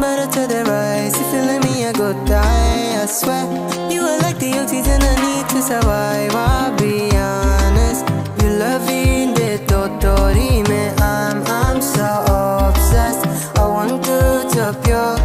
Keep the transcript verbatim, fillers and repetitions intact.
better to the rise. If you let me, I go die, I swear. You are like the oxygen I need to survive, I'll be honest. You loving the totori me, I'm, I'm so obsessed. I want to top your